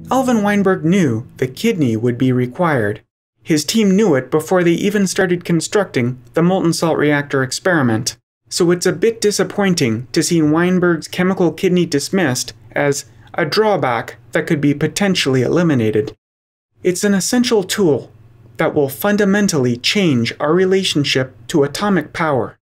Alvin Weinberg knew the kidney would be required. His team knew it before they even started constructing the molten-salt reactor experiment. So it's a bit disappointing to see Weinberg's chemical kidney dismissed as a drawback that could be potentially eliminated. It's an essential tool that will fundamentally change our relationship to atomic power.